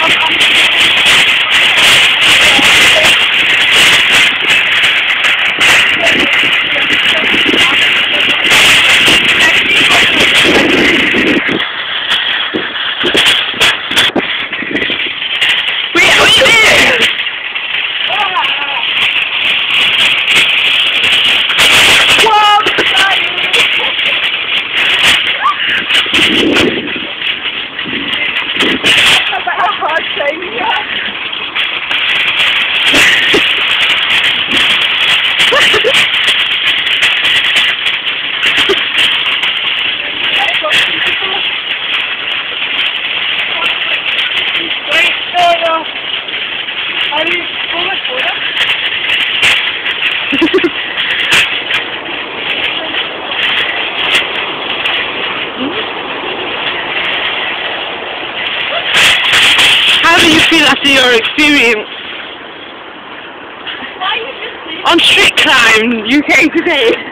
How do you feel after your experience on street climb UK today?